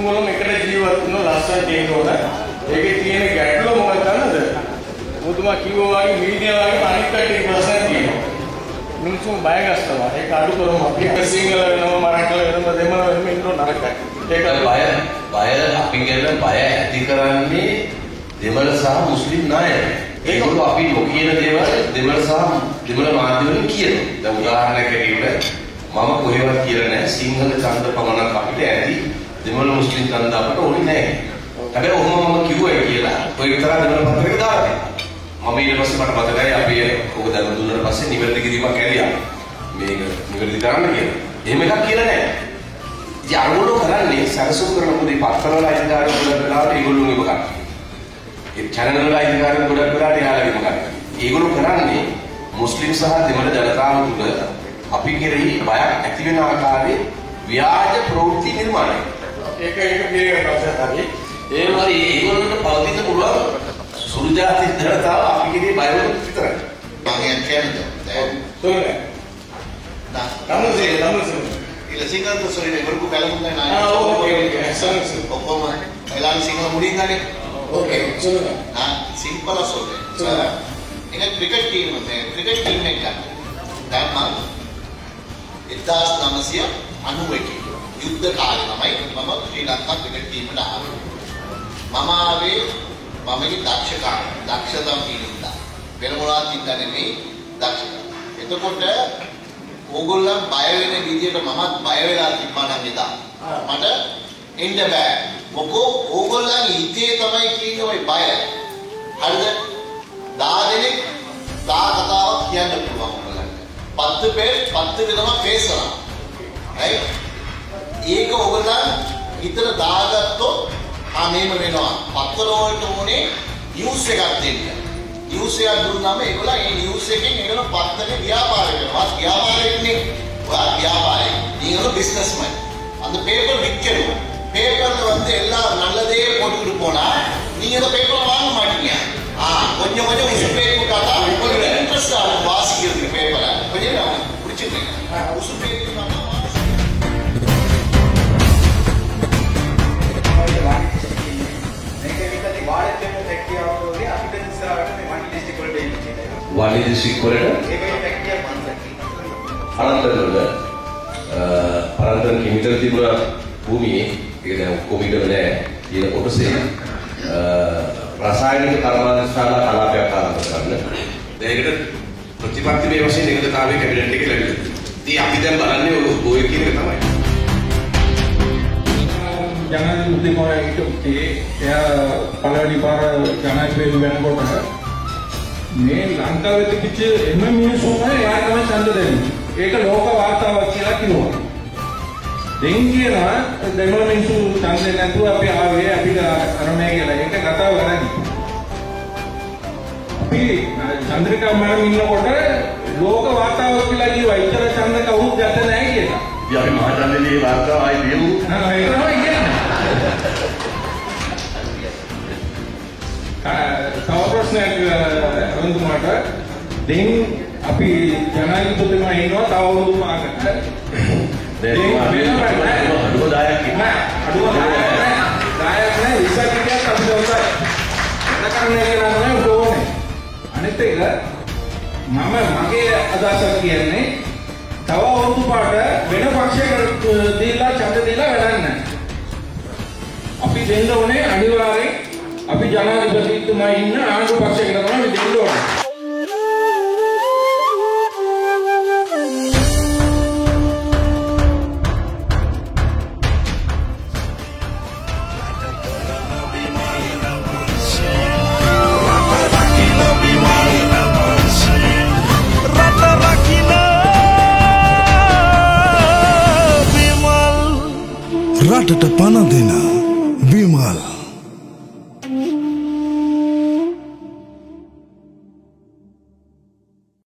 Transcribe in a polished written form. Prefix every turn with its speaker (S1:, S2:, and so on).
S1: මුස්ලිම්වරුන් එකට ජීවත් වෙන ලස්සන තියෙනවද? ඒකේ තියෙන ගැටලුව මොකක්ද දන්නද? මුතුමා කිව්වා වගේ මීඩියා වගේ අනිත් කටේ ප්‍රශ්න තියෙනවා. මිනිස්සු බය ගන්නවා. ඒක අඩු කරමු අපි. සිංහල වෙනවා මරාඨ වෙනවා දෙමළ වෙනවා ඉන්නෝ නරකයි. ඒක
S2: බය අපි කියන බය ඇති කරන්නේ දෙමළ සහ මුස්ලිම් ණය. ඒක අපි නොකියන දේවල් දෙමළ සහ දෙමළ මාධ්‍යවලින් කියනවා. දැන් උදාහරණයක් ඇටියට මම කොහෙවත් කියලා නැහැ සිංහල ඡන්ද පමණක් අපිට ඇති දෙමළ මුස්ලිම් ඡන්ද අපට ඕනේ නැහැ. හැබැයි ඔහොම මම කිව්වා කියලා ඔය විතරක් දෙමළ පත්‍රයක දාලා මම ඊට පස්සේ මට මතකයි අපි ඔක දැනුම් දුන්නාට පස්සේ නිවැරදි කිරීමක් ඇරියා. මේක නිවැරදි කරන්න කියලා. එහෙම එකක් කියලා නැහැ. ඉතින් අරගොල්ලෝ කරන්නේ සැලසුම් කරන පොඩි පත්තරවල අයිතිකාරය ගොඩක් වෙලාවට ඒගොල්ලෝ මේක කරන්නේ. ඒ channel වල අයිතිකාරය ගොඩක් වෙලාවට එයාලා මේක කරන්නේ. ඒගොල්ලෝ කරන්නේ මුස්ලිම් සහ දෙමළ ජනතාව තුළ අපි කෙරෙහි බයක් ඇති වෙන ආකාරයේ ව්‍යාජ ප්‍රවෘත්ති නිර්මාණය.
S1: ඒක පිළිගන්න අවශ්‍යයි.
S2: ඒ වගේ ඒගොල්ලන්ට පවතින්න පුළුවන් සුළු ජාති ජනතාව අපි කෙරෙහි බය වෙන විතරයි.
S3: මම කියන්නේ
S1: සෝනේ. නමුසේ
S3: ಇಲ್ಲ ಸಿಂಗಲ್ ಸರಿ ಇಬ್ಬರಿಗೂ ಬೆಳಗುಂದ
S1: ಓಕೆ
S3: ಒಬ್ಬ ಎಲ್ಲಾರು ಸಿಂಗಲ್ ಮುಡಿಯಿಂದಾನೆ
S1: ಓಕೆ
S3: ಸಿಂಪಲ್ ಸೋದೆ ಈಗ ಕ್ರಿಕೆಟ್ ಟೀಮ್ ಮತ್ತೆ ಕ್ರಿಕೆಟ್ ಟೀಮ್ එක දැන් මම 1991 යුද්ධ කාලේ තමයි මම ශ්‍රී ලංකා ක්‍රිකට් ටීම් එකට ආවේ. මම ආවේ මමගේ දක්ෂතාව තියෙනවා. වෙන මොනවද හිතා නෙමෙයි දක්ෂතාව. එතකොට ඕගොල්ලන් බය වෙන විදියට මමත් බය වෙලා තිබ්බා නම් එදා. මට එන්න බෑ. මොකෝ ඕගොල්ලන් හිතේ තමයි කියන්නේ ওই බය. හරිද? 10 දෙනෙක් 10 කතාවක් කියන්න පුළුවන් ඕගොල්ලන්ට. 10 විතම පේසලා. right? ඒක ඕගොල්ලන් හිතට දාගත්තොත් අනේම වෙනවා. පත්තර වලට උනේ නිවුස් එකක් දෙන්න. නිවුස් එකක් දුන්නාම ඒගොල්ලන් ඒ නිවුස් එකෙන් ඒගොල්ලෝ පත්තරේ ව්‍යාපාරය කරනවා. ව්‍යාපාරෙන්නේ வியாபாரி. நீங்க ஒரு பிசினஸ்மேன். அந்த பேப்பர் விற்கணும். பேப்பர்ல வந்து எல்லா நல்லதே போட்டுட்டு போனா நீங்க அந்த பேப்பரை வாங்க மாட்டீங்க. கொஞ்சம் கொஞ்சம் உசு பேப்பர் காட்டா உங்களுக்கு இன்ட்ரெஸ்ட் ஆகும் வாசிக்கிறதுக்கு பேப்பரை. கொஞ்சம் பிடிச்சிருக்கீங்க. உசு பேப்பர் காட்டா
S2: वाली डिस्ट्रिक्ट අනන්තවල අනන්තර කිමිතර තිබුණ භූමියේ ඒක දැන් කොමිටව නෑ කියන කොටසේ රසායනික කර්මාන්තශාලා කලාපයක් ආරම්භ කරන්න. ඒකට ප්‍රතිපත්තිමය වශයෙන් එකදතාවයේ කැබිනට් එකේ ලැබිලා. ඉතින් අපි දැන් බලන්නේ ඔය කියන එක තමයි.
S1: ජනාධිපති උද්‍යමයේ එයා පළවෙනි පාර ජනාධිපති වෙනකොට මේ ලංකාවේ තිබිච්ච එම මිනිස්සුම එයා තමයි ඡන්ද දෙන්නේ. ඒක ලෝක වාර්තාවක් කියලා කිව්වා. දෙන් කියනවා දෙමළ මිනිස්සු ඡන්ද නැතුව අපි ආවේ අපිට අරමේ කියලා. ඒක කතාව කරන්නේ. අපි චන්ද්‍රිකා මෑම් ඉන්නකොට ලෝක වාර්තාවක් කියලා කිව්වා. ඉතල ඡන්ද කවුරුත් ගත්තේ නැහැ කියලා.
S2: ඉතින් අපි මහා ඡන්දේ වාර්තාව ආයි දෙමු.
S1: ඒක තමයි කියන්නේ. තව ප්‍රශ්නයක් අනුතුමාට දෙන් අපි ජනාධිපතිතුමා ඉන්නවා තව අවුරුදු 5කට අඩුව 10ක් ඉන්නවා අඩුව 10ක් නෑ විසකියක් අපි දවසයි එතකන්නේ කියලා නෑ ඕනේ අනිත් එක මම මගේ අදහසක් කියන්නේ තව අවුරුදු 5කට වෙන පක්ෂයකට දීලා ඡන්ද දීලා වැඩක් නෑ අපි දෙන්න ඕනේ අනිවාර්යෙන් අපි ජනාධිපතිතුමා ඉන්න ආණ්ඩු පක්ෂයකට තමයි දෙන්න ඕනේ.
S4: රටට පණ දෙන විමල්